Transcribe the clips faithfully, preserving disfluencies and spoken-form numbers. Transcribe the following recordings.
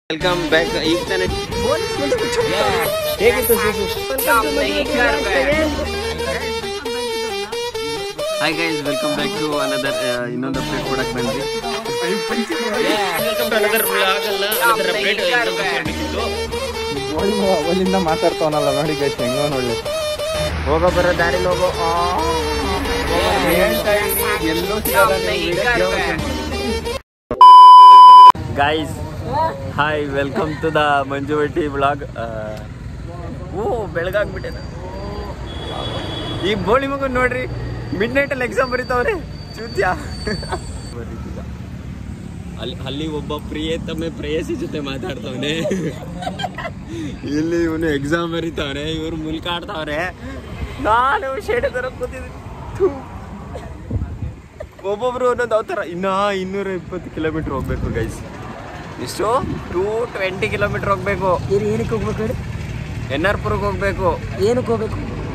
Welcome back. ಈಗ ತಾನೇ ಹೇಗಿತ್ತು hi guys, welcome back to another ಇನ್ನೊಂದು ಅಪ್ಡೇಟ್ ಕೊಡಕ್ ಬಂದ್ವಿ. ಅಲ್ಲಿಂದ ಮಾತಾಡ್ತಾವನಲ್ಲ ನೋಡಿ ಗೈಸ್, ಹೆಂಗೋ ನೋಡಿ ಹೋಗೋ ಬರೋ ದಾರಿಲಿ ಹೋಗೋ guys. Hi, welcome to the ಮಂಜುವಟಿ ಬ್ಲಾಗ್. ಓ ಬೆಳಗಾಗ್ಬಿಟ್ಟೆ. ಈ ಬೋಳಿ ಮಗನ್ ನೋಡ್ರಿ, ಮಿಡ್ ನೈಟ್ ಅಲ್ಲಿ ಎಕ್ಸಾಮ್ ಬರೀತಾವ್ರೆ ಚೂತ್ಯಾ. ಅಲ್ಲಿ ಅಲ್ಲಿ ಒಬ್ಬ ಪ್ರಿಯತಮೆ ಪ್ರೇಯಸಿ ಜೊತೆ ಮಾತಾಡ್ತಾವನೆ, ಇಲ್ಲಿ ಇವನು ಎಕ್ಸಾಮ್ ಬರೀತಾವ್ರೆ, ಇವ್ರು ಮುಲ್ಕ ಆಡ್ತಾವ್ರೆ, ನಾನು ಶೇಡೆ ತರ ಕೂತಿದ್ದೀನಿ. ಒಬ್ಬೊಬ್ರು ಒಂದೊಂದು ಅವತಾರ. ಇನ್ನ ಇನ್ನೂರ ಇಪ್ಪತ್ತು ಕಿಲೋಮೀಟರ್ ಹೋಗ್ಬೇಕು ಗೈಸ್. ಇಷ್ಟು ಟೂ ಟ್ವೆಂಟಿ ಕಿಲೋಮೀಟರ್ ಹೋಗ್ಬೇಕು. ಏನಕ್ಕೆ ಹೋಗ್ಬೇಕು ಹೇಳಿ? ಎನ್ ಆರ್ ಪುರಕ್ಕೆ ಹೋಗ್ಬೇಕು. ಏನಕ್ಕೆ ಹೋಗ್ಬೇಕು?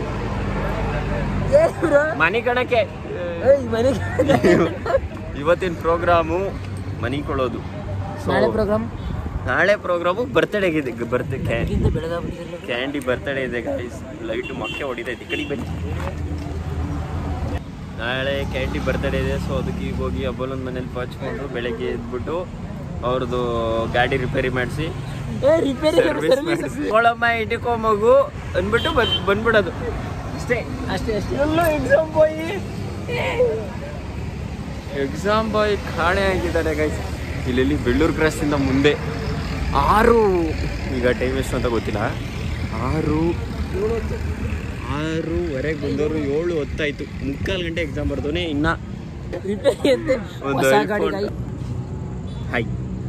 ಮನಿ ಕಣಕ್ಕೆ. ಇವತ್ತಿನ ಪ್ರೋಗ್ರಾಮು ಮನಿ ಕೊಡೋದು. ನಾಳೆ ಪ್ರೋಗ್ರಾಮ್ ನಾಳೆ ಪ್ರೋಗ್ರಾಮು ಬರ್ತ್ಡೇ ಇದೆ. ಬರ್ತ್ ಕ್ಯಾಂಡಿ ಬರ್ತ್ಡೇ ಇದೆ ಗೈಸ್. ಲೈಟ್ ಮೊಕ್ಕೆ ಹೊಡಿತೈತಿ, ಕಡಿ ಬನ್ನಿ. ನಾಳೆ ಕ್ಯಾಂಡಿ ಬರ್ತ್ಡೇ ಇದೆ. ಸೊ ಅದಕ್ಕೆ ಈಗ ಹೋಗಿ ಹಬ್ಬಲೊಂದು ಮನೇಲಿ ಪಾಚ್ಕೊಂಡು ಬೆಳಗ್ಗೆ ಎದ್ಬಿಟ್ಟು ಅವ್ರದ್ದು ಗಾಡಿ ರಿಪೇರಿ ಮಾಡಿಸಿ ಸರ್ವಿಸ್ ಮಾಡಿಸಿ ಕೊಳಮ್ಮ ಇಟ್ಕೊ ಮಗು ಅಂದ್ಬಿಟ್ಟು ಬಂದ್ ಬಂದ್ಬಿಡೋದು ಅಷ್ಟೇ ಅಷ್ಟೇ ಅಷ್ಟೇ. ಎಲ್ಲೋ ಎಕ್ಸಾಮ್ ಬಾಯ್ ಎಕ್ಸಾಮ್ ಬಾಯ್ ಕಾಣೆ ಆಗಿದ್ದಾರೆ ಗೈಸ್. ಇಲ್ಲಿ ಬೆಳ್ಳೂರು ಕ್ರಾಸಿಂದ ಮುಂದೆ ಆರು, ಈಗ ಟೈಮ್ ಎಷ್ಟು ಅಂತ ಗೊತ್ತಿಲ್ಲ, ಆರು ಆರೂವರೆಗೆ ಬಂದವರು ಏಳು ಹೊತ್ತಾಯ್ತು. ಮುಕ್ಕಾಲು ಗಂಟೆ ಎಕ್ಸಾಮ್ ಬರ್ದವನೇ ಇನ್ನ ಒಂದು ಹಾಯ್.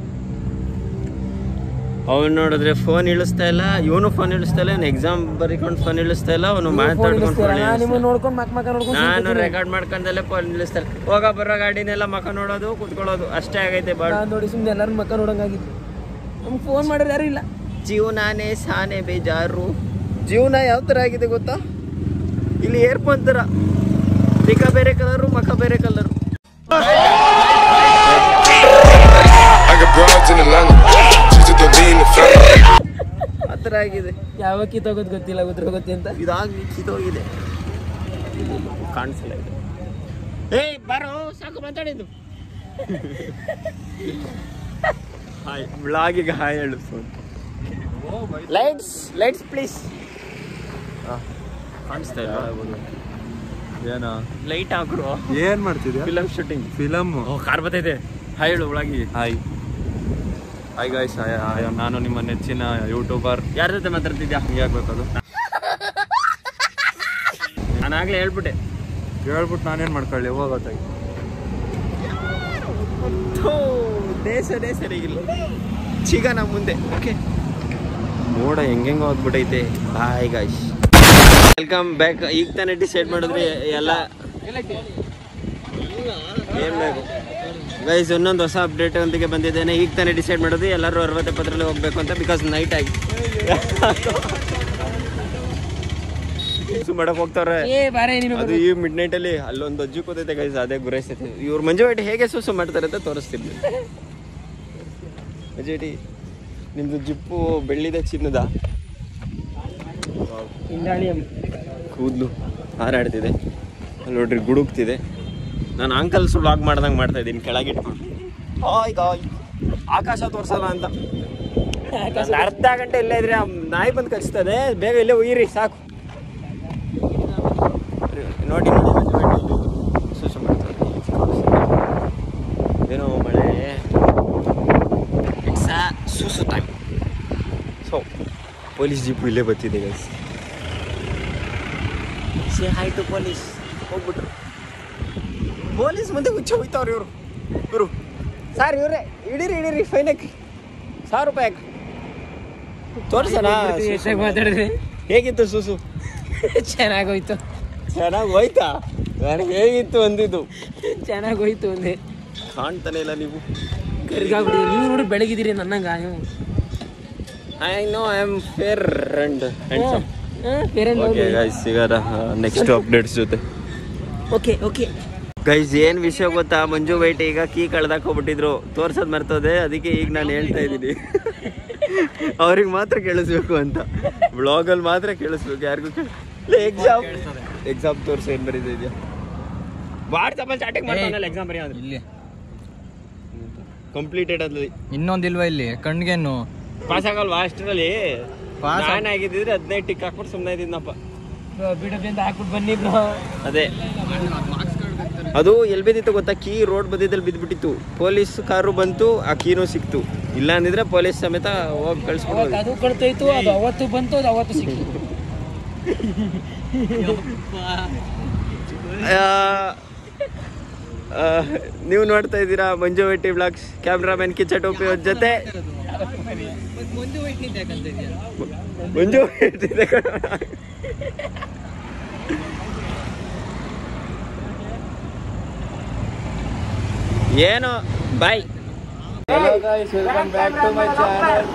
ಅವನು ನೋಡಿದ್ರೆ ಫೋನ್ ಇಳಿಸ್ತಾ ಇಲ್ಲ, ಇವನು ಫೋನ್ ಇಳಿಸ್ತಾ ಇಲ್ಲ, ಅವ್ನು ಎಕ್ಸಾಮ್ ಬರೀಕೊಂಡು ಫೋನ್ ಇಳಿಸ್ತಾ ಇಲ್ಲ, ಅವನು ಮಾತಾಡ್ಕೊಂಡು ನಾನು ರೆಕಾರ್ಡ್ ಮಾಡ್ಕೊಂಡಲ್ಲೇ ಫೋನ್ ಇಳಿಸ್ತಾ ಇಲ್ಲ. ಹೋಗ ಬರೋ ಗಾಡಿನೆಲ್ಲ ಮಕ ನೋಡೋದು ಕುತ್ಕೊಳ್ಳೋದು ಅಷ್ಟೇ ಆಗೈತೆ. ಬಾಳ ನೋಡಿ ಸುಮ್ಮನೆ ಎಲ್ಲರೂ ಮಕ್ಕ ನೋಡಂಗಾಗಿತ್ತು. ನಮ್ಗೆ ಫೋನ್ ಮಾಡೋರು ಯಾರು ಇಲ್ಲ. ಜೀವನಾನೇ ಸಾನೆ ಬೇಜಾರು. ಜೀವನ ಯಾವ ಥರ ಆಗಿದೆ ಗೊತ್ತಾ? ಇಲ್ಲಿ ಏರ್ಫೋನ್ ಥರ, ದಿಕ್ಕ ಬೇರೆ ಕಲರು, ಮಕ ಬೇರೆ ಕಲರು. ಆ ಥರ ಆಗಿದೆ. ಯಾವಾಗ ಕಿತ್ತೋಗೋದು ಗೊತ್ತಿಲ್ಲ, ಉದ್ರ ಗೊತ್ತಿ ಅಂತ. ಇದಾಗಿ ಕಿತ್ತೋಗಿದೆ, ಕಾಣಿಸಲ್ಲ ಇದು. ಏಯ್ ಬಾರೋ, ಸಾಕು ಮಾತಾಡಿದ್ದು. ಹಾಯ್ ಬ್ಲಾಗಿಗೆ ಹಾಯ್ ಹೇಳು. Phone lights lights please. ಕಾಣಿಸ್ತಾ ಇಲ್ಲ ಏನ? ಲೈಟ್ ಹಾಕ್ರು. ಏನ್ ಮಾಡ್ತಿದ್ಯಾ? Film shooting. ಫಿಲಮ್ ಕಾರ್ ಬರ್ತೈತೆ. ಹಾಯ್ ಹೇಳು ಒಳಗೆ. ಹಾಯ್ ಹಾಯ್ ಗಾಯ್ಸ್, ನಾನು ನಿಮ್ಮ ನೆಚ್ಚಿನ ಯೂಟ್ಯೂಬರ್. ಯಾರ ಜೊತೆ ಮಾತಾಡ್ತಿದ್ಯಾ? ಹಿಂಗೆ ಆಗ್ಬೇಕು ಅದು. ನಾನು ಆಗ್ಲೇ ಹೇಳ್ಬಿಟ್ಟೆ. ಹೇಳ್ಬಿಟ್ಟು ನಾನೇನ್ ಮಾಡ್ಕೊಳ್ಳಿ, ಹೋಗೋತ್ತಾಗಿ ದೇಶನೇ ಸರಿಗಿಲ್ಲ. ಚಿಗನ ಮುಂದೆ. ಓಕೆ, ಮೋಡ ಹೆಂಗೆಂಗೋ ಹೋಗ್ಬಿಟ್ಟೈತೆ. Bye guys, welcome back. ಈಗ ತಾನೇ ಡಿಸೈಡ್ ಮಾಡಿದ್ರಿ ಎಲ್ಲ ಏನ್ ಬೇಕು ಗೈಸ್. ಇನ್ನೊಂದು ಹೊಸ ಅಪ್ಡೇಟ್ ಒಂದಿಗೆ ಬಂದಿದ್ದೇನೆ. ಈಗ ತಾನೇ ಡಿಸೈಡ್ ಮಾಡೋದು ಎಲ್ಲರೂ ಅರವತ್ತು ಎಪ್ಪತ್ತರಲ್ಲಿ ಹೋಗ್ಬೇಕು ಅಂತ, ಬಿಕಾಸ್ ನೈಟ್ ಆಗಿ ಮಾಡಕ್ ಹೋಗ್ತಾವ್ರೆ. ಅದು ಈ ಮಿಡ್ ನೈಟ್ ಅಲ್ಲಿ ಅಲ್ಲೊಂದು ಅಜ್ಜಿ ಕೂತೈತೆ ಗೈಸ್, ಅದೇ ಗುರೈಸ್ತೈತೆ. ಇವ್ರು ಮಂಜುವಟಿ ಹೇಗೆ ಸುಸು ಮಾಡ್ತಾರೆ ಅಂತ ತೋರಿಸ್ತೀನಿ. ಮಂಜುವಟಿ, ನಿಮ್ದು ಜಿಪ್ಪು ಬೆಳ್ಳಿದ ಚಿನ್ನದ? ಕೂದಲು ಹಾರಾಡ್ತಿದೆ ಅಲ್ಲಿ ನೋಡ್ರಿ, ಗುಡುಕ್ತಿದೆ. ನಾನು ಅಂಕಲ್ ಸುಳ್ಳು ಆಗ್ ಮಾಡ್ದಂಗೆ ಮಾಡ್ತಾ ಇದ್ದೀನಿ ಕೆಳಗಿಟ್ಕೊಂಡು. ಈಗ ಆಕಾಶ ತೋರ್ಸಲ್ಲ ಅಂತ. ಅರ್ಧ ಗಂಟೆ ಇಲ್ಲೇ ಇದ್ರೆ ನಾಯಿ ಬಂದು ಕಚ್ತದೆ. ಬೇಗ ಇಲ್ಲೇ ಒಯ್ಯಿರಿ ಸಾಕು. ನೋಡಿ ಸುಸು ಮಾಡ್ತಾರೆ. ಏನೋ ಮಳೆ, ಇಟ್ಸ್ ಅ ಸುಸು ಟೈಮ್. ಸೊ ಪೊಲೀಸ್ ಜೀಪು ಇಲ್ಲೇ ಬರ್ತಿದೆ guys. Say hi to police. ಹೋಗ್ಬಿಟ್ರು ಪೊಲೀಸ್ ಮುಂದೆ ಹುಚ್ಚ ಹೋಯ್ತವ್ರು ಇವರು. ಇವರು ಸರ್ ಇವರೇ ಇಡೀರಿ ಇಡೀರಿ ಫೈನ್ ಹಾಕಿ ಸಾವಿರ ರೂಪಾಯಿ ಹಾಕಿ ತೋರ್ಸಣ. ಮಾತಾಡಿದ್ರಿ? ಹೇಗಿತ್ತು ಸುಸು? ಚೆನ್ನಾಗೋಯ್ತು. ಚೆನ್ನಾಗಿ ಹೋಯ್ತಾ? ನನಗೆ ಹೇಗಿತ್ತು ಅಂದಿದ್ದು. ಚೆನ್ನಾಗಿ ಹೋಯ್ತು ಒಂದೇ. ಕಾಣ್ತಾನೆ ಇಲ್ಲ ನೀವು. ಕರ್ಗಾಗ್ಬಿಡಿ. ನೀವು ನೋಡಿ ಬೆಳಗಿದ್ದೀರಿ ನನ್ನಂಗ. ನೀವು I know I am fair and handsome. Okay guys, ಸಿಗೋಣ ನೆಕ್ಸ್ಟ್ ಅಪ್ಡೇಟ್ಸ್ ಜೊತೆ. ಓಕೆ ಓಕೆ ಗೈಸ್ ಏನ್ ವಿಷಯ ಗೊತ್ತಾ, ಮಂಜು ವೈಟ್ ಈಗ ಕೀ ಕಳ್ದಾಕ್ ಹೋಗ್ಬಿಟ್ಟಿದ್ರು, ತೋರ್ಸೋದ್ ಮರ್ತೋದೆ. ಅದಕ್ಕೆ ಈಗ ನಾನು ಹೇಳ್ತಾ ಇದ್ದೀನಿ, ಅವ್ರಿಗೆ ಮಾತ್ರ ಕೇಳಿಸ್ಬೇಕು ಅಂತ, ಬ್ಲಾಗಲ್ಲಿ ಮಾತ್ರ ಕೇಳಿಸ್ಬೇಕು, ಯಾರಿಗೂ ಎಕ್ಸಾಮ್ ಎಕ್ಸಾಮ್ ತೋರ್ಸ ಏನ್ ಬರೀತಾ ಇದೆಯಾ ವಾಟ್ಸಪ್ ಅಲ್ಲಿ ಸ್ಟಾರ್ಟಿಂಗ್ ಮಾಡ್ತಾನಲ್ಲ ಎಕ್ಸಾಮ್ ಬರೀ ಅಂದ್ರೆ ಇಲ್ಲಿ ಕಂಪ್ಲೀಟೆಡ್ ಅಲ್ಲಿ ಇನ್ನೊಂದಿಲ್ವಾ ಇಲ್ಲಿ ಕಣ್ಗೇನು ಪಾಸ್ ಆಗಲ್ವಾ ಅಷ್ಟರಲ್ಲಿ? ಪಾಸ್ ಆಗಿದ್ರೆ ಹದಿನೈದು ಟಿಕ್ ಹಾಕ್ಬಿಟ್ಟು ಸುಮ್ಮನೆ ಇದ್ದೀನಪ್ಪ. ಹಾಕ್ಬಿಟ್ಟು ಬನ್ನಿ ಬ್ರೋ. ಅದೇ ಅದು ಎಲ್ಲಿ ಬಿದ್ದಿತ್ತು ಗೊತ್ತಾ, ಕೀ ರೋಡ್ ಬದಿದಲ್ಲಿ ಬಿದ್ದುಬಿಟ್ಟಿತ್ತು. ಪೊಲೀಸ್ ಕಾರು ಬಂತು, ಆ ಕೀನೂ ಸಿಕ್ತು. ಇಲ್ಲ ಅಂದಿದ್ರೆ ಪೊಲೀಸ್ ಸಮೇತ ಹೋಗಿ ಕಳ್ಸ್ಕೊಡೋದು. ಅದು ಕಳ್ತೋಯ್ತು, ಅದು ಅವತ್ತು ಬಂತು, ಅದು ಅವತ್ತು ಸಿಕ್ತು. ನೀವು ನೋಡ್ತಾ ಇದ್ದೀರಾ Manju YT blogs, cameraman Kichcha Topi ಅವ್ರ ಜೊತೆ. ಮಂಜು ವೈಟಿ ಏನು ಬಾಯ್. Hello guys, welcome back to my channel.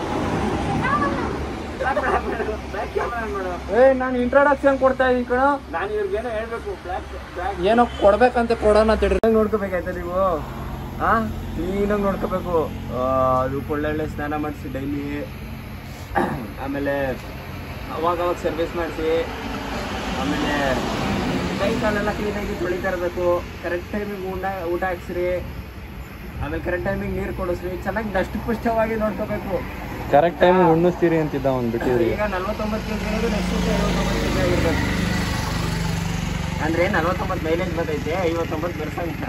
ಏ ನಾನು ಇಂಟ್ರೊಡಕ್ಷನ್ ಕೊಡ್ತಾ ಇದೀನಿ ಕಣ. ನಾನು ಇವ್ರಿಗೇನೋ ಹೇಳ್ಬೇಕು, ಏನೋ ಕೊಡ್ಬೇಕಂತ ಕೊಡೋಣ ತಿಳಿ. ನೋಡ್ಕೋಬೇಕಾಯ್ತಾ ನೀವು? ಹಾ, ಕ್ಲೀನಾಗಿ ನೋಡ್ಕೋಬೇಕು. ಅದು ಒಳ್ಳೊಳ್ಳೆ ಸ್ನಾನ ಮಾಡಿಸಿ ಡೈಲಿ, ಆಮೇಲೆ ಅವಾಗ ಅವಾಗ ಸರ್ವಿಸ್ ಮಾಡಿಸಿ, ಆಮೇಲೆ ಕೈ ಕಾಲೆಲ್ಲ ಕ್ಲೀನಾಗಿ ತೊಳಿತಾ ಇರಬೇಕು. ಕರೆಕ್ಟ್ ಟೈಮಿಗೆ ಊಟ ಊಟ ಹಾಕ್ಸ್ರಿ, ಆಮೇಲೆ ಕರೆಕ್ಟ್ ಟೈಮಿಗೆ ನೀರು ಕೊಡಿಸ್ರಿ, ಚೆನ್ನಾಗಿ ದಷ್ಟ ಪುಷ್ಟವಾಗಿ ನೋಡ್ಕೋಬೇಕು. ಕರೆಕ್ಟ್ ಟೈಮ್ ಉಣ್ಣಿಸ್ತೀರಿ ಅಂತಿದ್ದ ಅವ್ನು ಬಿಟ್ಟಿದ್ರಿ. ಈಗ ನಲ್ವತ್ತೊಂಬತ್ತು ಕೆ ಜಿ ಇರೋದು ನೆಕ್ಸ್ಟ್ ಐವತ್ತೊಂಬತ್ತು ಕೆ ಜಿ ಆಗಿರ್ಬೇಕು. ಅಂದರೆ ನಲ್ವತ್ತೊಂಬತ್ತು ಮೈಲೇಜ್ ಬರ್ತೈತೆ, ಐವತ್ತೊಂಬತ್ತು ಬರ್ಸಂಗೆ.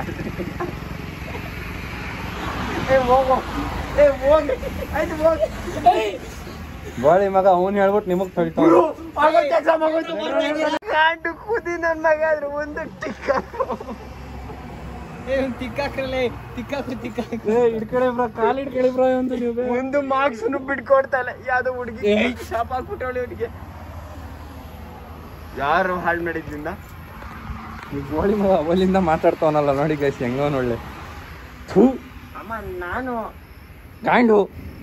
ಏ ಹೋಗು, ಏ ಹೋಗಿ, ಆಯ್ತು ಹೋಗಿ. ಬಾಳಿ ಮಗ ಅವ್ನು ಹೇಳ್ಬಿಟ್ಟು ನಿಮಗ್ ತಳಿತಾವ. ಕಾಂಡು ಕೂದಿ ನನ್ನ ಮಗ ಆದ್ರೆ ಒಂದು ಟಿಕ್ಕ ತಿಕ್ಕಾಕ್ರಲ್ಲೇ ತಿಕ್ಕಾಕು ತಿಕ್ಕಾಕು ಹಿಡ್ಕಡೆ ಬ್ರೋ, ಕಾಲು ಹಿಡ್ಕಡೆ ಬ್ರೋ ಅಂತ ನೀವು. ಒಂದು ಮಾರ್ಕ್ಸ್ ಬಿಟ್ಕೊಡ್ತಾಳೆ ಯಾವ್ದೋ ಹುಡುಗಿ ಶಾಪ್ ಹಾಕ್ಬಿಟ್ಟವಳಿ ಹುಡುಗಿ. ಯಾರು ಹಾಳು ಮಾಡಿದ್ರಿಂದ ಗೋಳಿ ಮಗ ಅವಲಿಂದ ಮಾತಾಡ್ತಾವನಲ್ಲ ನೋಡಿ ಗೈಸ್, ಹೆಂಗವನ್ ಒಳ್ಳೆ ಥೂ. ಅಮ್ಮ ನಾನು ಕಾಂಡು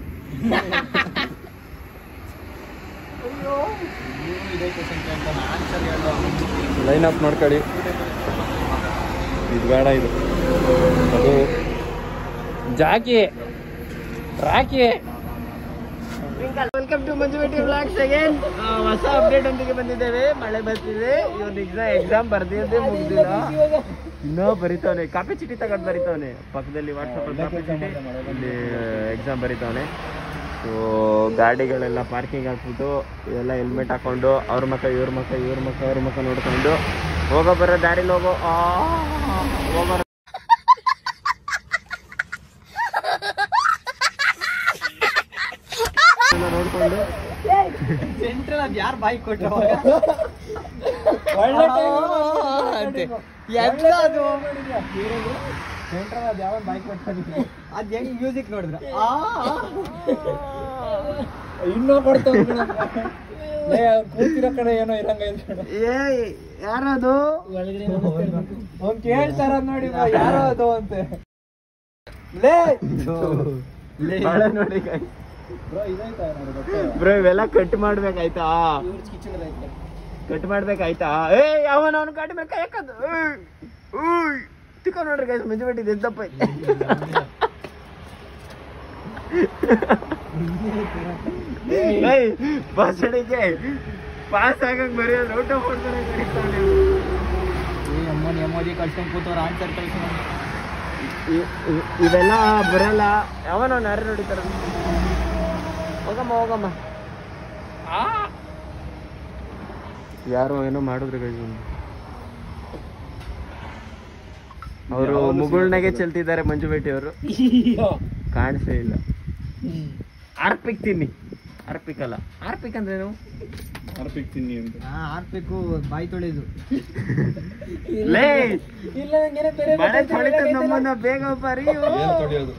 ಲೈನ್ ಅಪ್ ನೋಡ್ಕೊಳ್ಳಿ. ಇದು ಬೇಡ, ಇದು ಅದು ಜಾಕಿ ರಾಕಿ. Welcome to Manju YT blogs again. ಹೊಸ ಅಪ್ಡೇಟ್ ಒಂದಿಗೆ ಬಂದಿದ್ದೇವೆ. ಮಳೆ ಬರ್ತಿದೆ, ಇವನು ಎಕ್ಸಾಮ್ ಎಕ್ಸಾಮ್ ಬರ್ದಿದ್ದೆ ಮುಗ್ದಿಲ್ಲ, ಇನ್ನೂ ಬರಿತಾವನೆ. ಕಾಪಿ ಚೀಟಿ ತಗೊಂಡು ಬರಿತಾವನೆ ಪಕ್ಕದಲ್ಲಿ, ವಾಟ್ಸಪ್ ಕಾಪಿ ಚೀಟಿ, ಇಲ್ಲಿ ಎಕ್ಸಾಮ್ ಬರಿತಾವನೆ. ಸೊ ಗಾಡಿಗಳೆಲ್ಲ ಪಾರ್ಕಿಂಗ್ ಹಾಕ್ಬಿಟ್ಟು ಎಲ್ಲ ಹೆಲ್ಮೆಟ್ ಹಾಕೊಂಡು ಅವ್ರ ಮಕ್ಕ ಇವ್ರ ಮಕ್ಕ ಇವ್ರ ಮಕ್ಕ ಅವ್ರ ಮಕ್ಕ ನೋಡ್ಕೊಂಡು ಹೋಗೋ ಬರೋ ದಾರಿಲಿ ಹೋಗೋ ಹೋಗೋ ನೋಡ್ಕೊಂಡು ಸೆಂಟ್ರಲ್ ಯಾರು ಬಾಯಿ ಕೊಟ್ಟು ಯಾವ ಬಾಯಿ ಕೊಟ್ಟು ಅದ್ ಹೆಂಗ್ ಮ್ಯೂಸಿಕ್ ನೋಡಿದ್ರ ಇನ್ನೂ ಕೊಡ್ತ ಕೂತಿರೋ ಕಡೆ ಏನೋ ಇರಂಗ. ಏ ಯಾರದು ಅವ್ನ್ ಕೇಳ್ತಾರ ನೋಡಿ ಯಾರೋ ಅದು ಅಂತೆ. ಲೇ ನೋಡಿ ಬ್ರೋ, ಇವೆಲ್ಲ ಕಟ್ ಮಾಡ್ಬೇಕಾಯ್ತಾ, ಕಟ್ ಮಾಡ್ಬೇಕಾಯ್ತಾ? ಏ ಯಾವನ ಅವನು ಕಟ್ ಬೇಕಾ ಯಾಕಂದು ತಿಕ್ಕ ನೋಡ್ರಿ ಗೈಸ್, ಮಂಜು ಬಿಟ್ಟಿದ್ದು ಎದ್ದಪ್ಪ. ಬಸಡಿಗೆ ಪಾಸ್ ಆಗಂಗ್ ಬರೆಯೋದು ಔಟ್ ಆಫ್ ಎಮೋಜಿ ಕಳ್ಸ್ಕೊಂಡ್ ಕೂತವ್ರ ಆನ್ಸರ್ ಕಳ್ಸ. ಇವೆಲ್ಲ ಬರಲ್ಲ. ಯಾವನ ಯಾರು ನೋಡಿತಾರ? ಹೋಗಮ್ಮ ಹೋಗಮ್ಮ. ಯಾರು ಏನೋ ಮಾಡಿದ್ರು ಗೈಸ್, ಅವರು ಮುಗುಳ್ನಾಗೆ ಚೆಲ್ತಿದ್ದಾರೆ ಮಂಜು ಬೇಟಿ ಅವರು. ಕಾಣಿಸೇ ಇಲ್ಲ. ಆರ್ಪಿಕ್ ತಿನ್ನಿ, ಆರ್ಪಿಕ್ ಅಲ್ಲ, ಆರ್ಪಿಕ್ ಅಂದ್ರೆ ಏನು? ಆರ್ಪಿಕ್ ತಿನ್ನಿ ಅಂತ. ಆರ್ಪಿಕ್ಕು ಬಾಯಿ ತೊಳೆದು ಲೇ ಮಳೆ ತೊಳಿತ ನಮ್ಮನ್ನ ಬೇಗ ಬರೀ ತೊಳೆಯೋದು.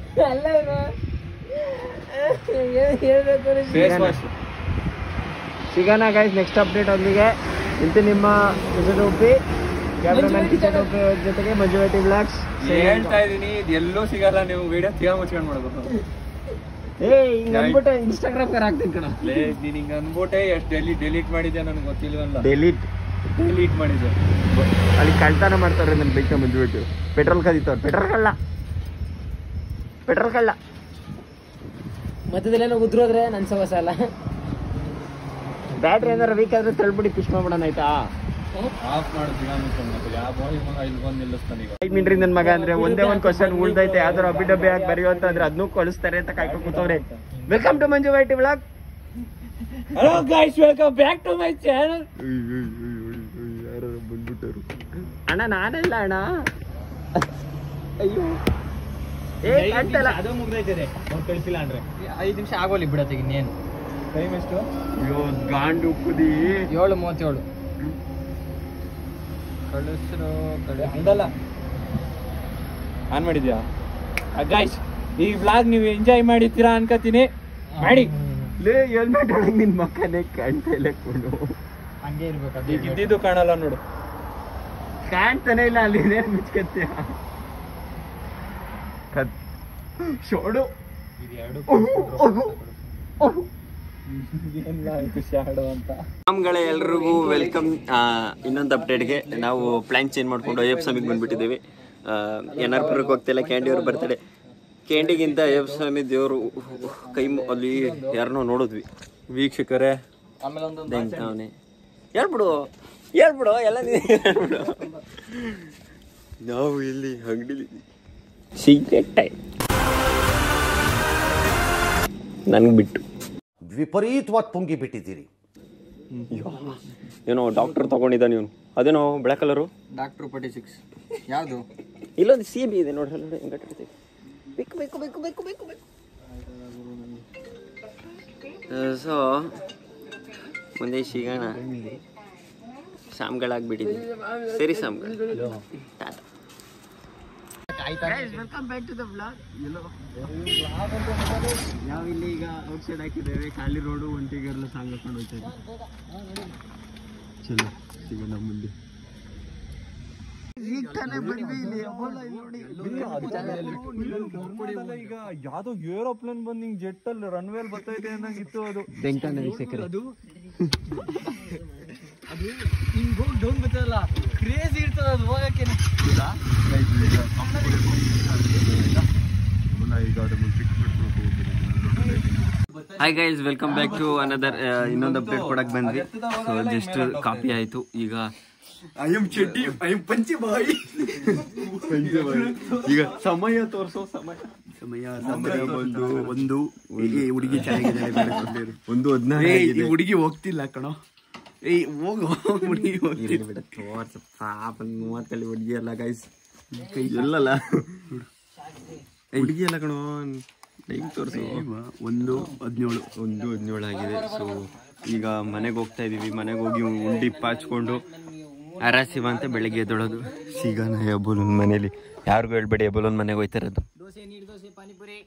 ಸಿಗೋಣ ಗೈಸ್ ನೆಕ್ಸ್ಟ್ ಅಪ್ಡೇಟ್ ಒಂದಿಗೆ. ಇಂತ ನಿಮ್ಮ ಟೋಪಿ ಕ್ಯಾಮ್ರಾಮನ್ ಕಿಚನ್ ಟೋಪಿ ಜೊತೆಗೆ ಮಂಜು ವೈಟಿ ಬ್ಲಾಗ್ಸ್ ಹೇಳ್ತಾ ಇದೀನಿ, ಇದು ಎಲ್ಲೂ ಸಿಗಲ್ಲ. ನೀವು ವಿಡಿಯೋ ತಿಗ ಮುಚ್ಕೊಂಡು ಮಾಡ್ಬೇಕು. ಏ ಹಿಂಗ ಅನ್ಬಿಟ್ಟು ಇನ್ಸ್ಟಾಗ್ರಾಮ್ ಕರ್ ಹಾಕ್ತೀನಿ ಕಣ. ನೀನ್ ಹಿಂಗ ಅನ್ಬಿಟ್ಟೆ ಎಷ್ಟು ಡೆಲಿ ಡೆಲೀಟ್ ಮಾಡಿದ್ಯಾ ನನಗೆ ಗೊತ್ತಿಲ್ವಲ್ಲ. ಡೆಲೀಟ್ ಡಿಲೀಟ್ ಮಾಡಿದ್ದೆ. ಅಲ್ಲಿ ಕಳ್ತನ ಮಾಡ್ತಾರೆ ನನ್ನ ಬೈಕ್ನ ಬಂದ್ಬಿಟ್ಟು ಪೆಟ್ರೋಲ್ ಕದೀತವ್ರು. ಪೆಟ್ರೋಲ್ ಕಳ್ಳ ಪೆಟ್ರೋಲ್ ಕಳ್ಳ ಮಧ್ಯದಲ್ಲೇನೋ ಉದ್ರೋದ್ರೆ ನನ್ನ ಸವಸ ಅಲ್ಲ. ಬ್ಯಾಟ್ರಿ ಏನಾರ ವೀಕ್ ಆದ್ರೆ ತಳ್ಬಿಡಿ ಪಿಶ್ ಮಾಡ್ಬಿಡೋಣ ಆಯ್ತಾ. ಆಫ್ ಮಾಡಿದ್ರೆ ಯಾವ ಬಾಯಿ ಮಗ ಇಲ್ಲಿ ಬಂದು ನಿಲ್ಲಿಸ್ತಾನೆ ಈಗ. ಐದು ಮಿನಿಟ್ರಿ ನನ್ನ ಮಗ ಅಂದ್ರೆ ಒಂದೇ ಒಂದು ಕ್ವಶನ್ ಉಳ್ದೈತೆ, ಯಾವ್ದಾರು ಅಬ್ಬಿ ಡಬ್ಬಿ ಆಗಿ ಬರೆಯೋ ಅಂತ ಅಂದ್ರೆ ಅದನ್ನೂ ಕಳಿಸ್ತಾರೆ ಅಂತ ಕಾಯ್ಕೊಂಡು ಕೂತವ್ರೆ. Welcome to Manju YT vlog. Hello guys, welcome back to my channel. ಯಾರು ಬಂದ್ಬಿಟ್ಟರು ಅಣ್ಣ, ನಾನಲ್ಲ ಅಣ್ಣ. ಅಯ್ಯೋ ಏ ಕಾಣ್ತಲ್ಲ, ಅದು ಮುಗ್ದೈತೆ ಕಳಿಸಿಲ್ಲ ಅಂದ್ರೆ ಐದು ನಿಮಿಷ ಆಗೋಲಿ ಬಿಡತ್ತೆ. ಇನ್ನೇನು ಟೈಮ್ ಎಷ್ಟು? ಅಯ್ಯೋ ಗಾಂಡು ಕುದಿ ಏಳು ಮೂವತ್ತೇಳು. ಕಳಿಸ್ರು ಕಡೆ ಹಂಗಲ್ಲ. ಆನ್ ಮಾಡಿದ್ಯಾ ಗೈಸ್? ಈ ವ್ಲಾಗ್ ನೀವು ಎಂಜಾಯ್ ಮಾಡಿದ್ದೀರಾ ಅನ್ಕೋತೀನಿ. ಮಾಡಿ ಲೇ ಹೆಲ್ಮೆಟ್ ಒಳಗೆ ನಿನ್ ಮಕ್ಕನೇ ಕಾಣ್ತಾ ಇಲ್ಲ ಕೊಡು. ಹಂಗೆ ಇರ್ಬೇಕು. ಈಗ ಇದ್ದಿದ್ದು ಕಾಣಲ್ಲ ನೋಡು. ಕಾಣ್ತಾನೆ ಇಲ್ಲ, ಅಲ್ಲಿ ಏನೇನು ಮುಚ್ಕತ್ತೀಯ ಕತ್ ಶೋಡು. ನಮ್ಗಳೇ ಎಲ್ರಿಗೂ ವೆಲ್ಕಮ್. ಇನ್ನೊಂದು ಅಪ್ಡೇಟ್ಗೆ ನಾವು ಪ್ಲಾನ್ ಚೇಂಜ್ ಮಾಡ್ಕೊಂಡು ಅಯ್ಯಪ್ಪ ಸ್ವಾಮಿಗೆ ಬಂದ್ಬಿಟ್ಟಿದ್ದೀವಿ. ಎನ್ ಆರ್ ಪುರಕ್ಕೆ ಹೋಗ್ತಿಲ್ಲ, ಕ್ಯಾಂಡಿ ಅವ್ರ ಬರ್ತಡೆ. ಕ್ಯಾಂಡಿಗಿಂತ ಅಯ್ಯಪ್ಪ ಸ್ವಾಮಿ ದೇವರು ಕೈ ಅಲ್ಲಿ ಯಾರನ್ನೋ ನೋಡಿದ್ವಿ ವೀಕ್ಷಕರೇ. ಅವನೇ ಹೇಳ್ಬಿಡು ಹೇಳ್ಬಿಡು ಎಲ್ಲ ಹೇಳ್ಬಿಡು. ನಾವು ಇಲ್ಲಿ ಅಂಗಡಿಲಿ ಸೀಕ್ರೆಟ್ ಟೈಮ್ ನನ್ಗೆ ಬಿಟ್ಟು ವಿಪರೀತವಾಗಿ ಪುಂಗಿ ಬಿಟ್ಟಿದ್ದೀರಿ. ಏನೋ ಡಾಕ್ಟರ್ ತಗೊಂಡಿದ್ದ ನೀವು, ಅದೇನೋ black colour doctor forty six ಯಾವುದು? ಇಲ್ಲೊಂದು ಸಿ ಬಿ ಇದೆ ನೋಡಿ, ನೋಡಿ ಹೆಂಗೆ ಕಟ್ಟಿರ್ತೀವಿ. ಬೇಕು ಬೇಕು ಬೇಕು ಬೇಕು ಬೇಕು ಬೇಕು ಸೊ ಮುಂದೆ ಸಿಗೋಣ. ಸಾಮ್ಗಳಾಗ್ಬಿಟ್ಟಿದ್ವಿ. ಸರಿ ಸಾಮ್ಗಳು, ಟಾಟಾ. Welcome back to the vlog. ನಾವಿಲ್ಲಿ ಈಗ ಔಟ್ ಸೈಡ್ ಹಾಕಿದ್ದೇವೆ, ಖಾಲಿ ರೋಡು, ಒಂಟಿಗೆಲ್ಲ ಸಾಂಗ್ ಹಾಕೊಂಡು ಹೋಗ್ತಾ ಇದ್ದೀವಿ. ಚಲೋ ಸಿಗೋಣ ಮುಂದೆ. ಈಗ ತಾನೇ ಬಂದ್ವಿ ಇಲ್ಲಿ. ಈಗ ಯಾವ್ದೋ ಏರೋಪ್ಲೇನ್ ಬಂದ್ ಹಿಂಗ್ ಜೆಟ್ ಅಲ್ಲಿ ರನ್ವೇಲ್ ಬರ್ತೈತೆ ಅನ್ನಂಗಿತ್ತು. ಅದು ಬೆಂಕನ ವೀಕ್ಷಕರೇ, ಅದು ಅದು ಹಿಂಗ್ ಹೋಗಿ ಡೌನ್ ಬರ್ತದಲ್ಲ, ಕ್ರೇಜಿ ಇರ್ತದ ಅದು ಹೋಗಕ್ಕೆ. Hi guys, welcome back to another. ಇನ್ನೊಂದು ಅಪ್ಡೇಟ್ ಕೊಡಕ್ ಬಂದ್ವಿ. ಸೊ ಜಸ್ಟ್ ಕಾಪಿ ಆಯ್ತು. ಈಗ I am Chetty, I am ಪಂಚಿ ಬಾಯಿ. ಈಗ ಸಮಯ ತೋರಿಸೋ ಸಮಯ ಸಮಯ ಸಮಯ ಬಂದು ಒಂದು ಹುಡುಗಿ ಚೆನ್ನಾಗಿದೆ. ಒಂದು ಹದಿನಾರು ಹುಡುಗಿ ಹೋಗ್ತಿಲ್ಲ ಕಣೋ. ಏಯ್ ಹೋಗು, ಹುಡುಗಿ ಹೋಗ್ತಿಲ್ಲ ಬಿಡ. ತೋರ್ಸ ಪಾಪ ಮೂವತ್ತಲ್ಲಿ ಹುಡುಗಿ ಅಲ್ಲ ಗೈಸ್, ಎಲ್ಲಲ್ಲ ಹುಡುಗಿ ಅಲ್ಲ ಕಣೋ. ಟೈಮ್ ತೋರಿಸು. ಒಂದು ಹದಿನೇಳು ಒಂದು ಹದಿನೇಳು ಆಗಿದೆ. ಸೊ ಈಗ ಮನೆಗೆ ಹೋಗ್ತಾ ಇದೀವಿ. ಮನೆಗೆ ಹೋಗಿ ಉಂಡಿ ಪಾಚ್ಕೊಂಡು ಆರಾಸಿವ ಅಂತ ಬೆಳಗ್ಗೆ ಎದ್ದೊಳೋದು. ಸಿಗೋಣ ಎಬ್ಬಲೊಂದು ಮನೇಲಿ. ಯಾರಿಗೂ ಹೇಳ್ಬೇಡಿ, ಎಬ್ಬಲೊಂದು ಮನೆಗೆ ಹೋಯ್ತಾ ಇರೋದು. ದೋಸೆ, ನೀರು dosa, panipuri,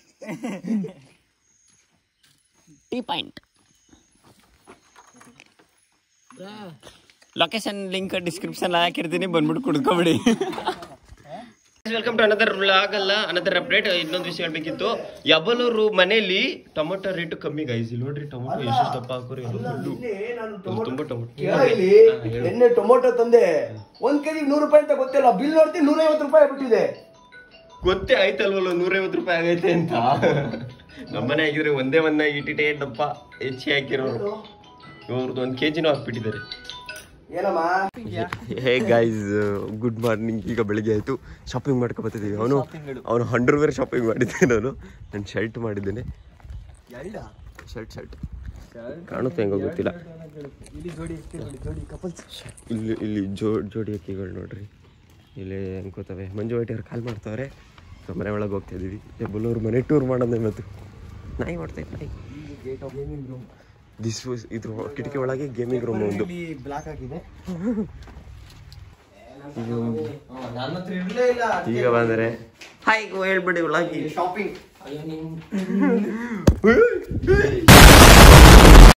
tea point. Location link description ಹಾಕಿರ್ತೀನಿ, ಬಂದ್ಬಿಟ್ಟು ಕುಡ್ಕೊಬಿಡಿ. ವೆಲ್ಕಮ್ ಟು ಅನದರ್ ವ್ಲಾಗ್ ಅಲ್ಲ, ಅನದರ್ ಅಪ್ಡೇಟ್. ಇನ್ನೊಂದು ವಿಷಯ ಹೇಳ್ಬೇಕಿತ್ತು. ಯಬಲೂರು ಮನೆಯಲ್ಲಿ ಟೊಮೊಟೊ ರೇಟ್ ಕಮ್ಮಿ ಗೈಸ್. ಇಲ್ಲಿ ನೋಡ್ರಿ ಟೊಮೊಟೊ ಎಷ್ಟು ದಪ್ಪ ಹಾಕೋರಿ. ತುಂಬಾ ಟೊಮೊಟೊ. ಎಣ್ಣೆ ಟೊಮೊಟೊ ತಂದೆ ಒಂದ್ ಕೆಜಿ ನೂರು ರೂಪಾಯಿ ಅಂತ ಗೊತ್ತಿಲ್ಲ, ಬಿಲ್ ನೋಡ್ತೀನಿ ನೂರೈವತ್ತು ರೂಪಾಯಿ ಬಿಟ್ಟಿದೆ. ಗೊತ್ತೇ ಆಯ್ತಲ್ವಲ್ಲ ನೂರೈವತ್ತು ರೂಪಾಯಿ ಆಗೈತೆ ಅಂತ. ನಮ್ಮನೆ ಆಗಿದ್ರೆ ಒಂದೇ ಒಂದ ಇಟ್ಟಿಟೆ ದಪ್ಪ ಹೆಚ್ಚಿ ಹಾಕಿರೋರು. ಇವ್ರದ್ದು ಒಂದು ಕೆಜಿನೂ ಹಾಕ್ಬಿಟ್ಟಿದ್ದಾರೆ. Hey guys, good morning. ಈಗ ಬೆಳಿಗ್ಗೆ ಆಯ್ತು, ಶಾಪಿಂಗ್ ಮಾಡ್ಕೊ ಬರ್ತಿದ್ದೀವಿ. ಅವನು ಅವನು ಅಂಡರ್ವೇರ್ ಶಾಪಿಂಗ್ ಮಾಡಿದ್ದೆ, ನಾನು ನಾನು ಶರ್ಟ್ ಮಾಡಿದ್ದೇನೆ. ಶರ್ಟ್ ಶರ್ಟ್ ಕಾಣುತ್ತೆ ಹೆಂಗೋ ಗೊತ್ತಿಲ್ಲ. ಇಲ್ಲಿ ಇಲ್ಲಿ ಜೋ ಜೋಡಿ ಅಕ್ಕಿಗಳು ನೋಡ್ರಿ, ಇಲ್ಲಿ ಅನ್ಕೋತವೆ. ಮಂಜು ವೈಟಿ ಅವ್ರು ಕಾಲ್ ಮಾಡ್ತಾವ್ರೆ. ಸೊ ಮನೆ ಒಳಗೆ ಹೋಗ್ತಾ ಇದೀವಿ. ಎಬ್ಬಲೂರು ಮನೆ ಟೂರ್ ಮಾಡೋದೇ. ಮತ್ತು ನಾಯಿ ಮಾಡ್ತಾ ಇತ್ತು. ದಿಸ್ ವಾಸ್ ಇದು ಕಿಟಕಿ ಒಳಗೆ ಗೇಮಿಂಗ್ ರೂಮ್ ಒಂದು ಬ್ಲಾಕ್ ಆಗಿದೆ. ಈಗ ಬಂದರೆ ಹಾಯ್ ಹೇಳ್ಬಿಡಿ ಒಳಗೆ ಶಾಪಿಂಗ್.